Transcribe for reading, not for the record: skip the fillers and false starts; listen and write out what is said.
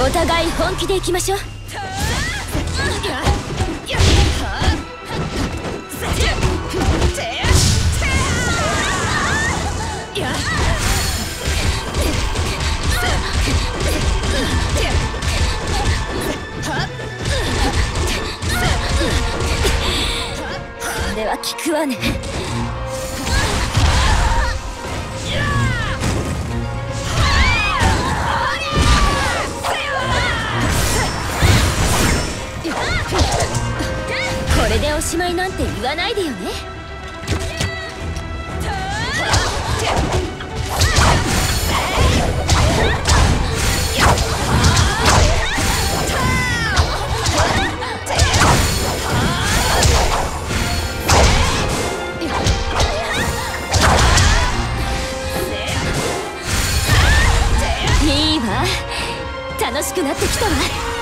お互い本気でいきましょう。これは効くわね。これでおしまいなんて言わないでよね。いいわ、楽しくなってきたわ。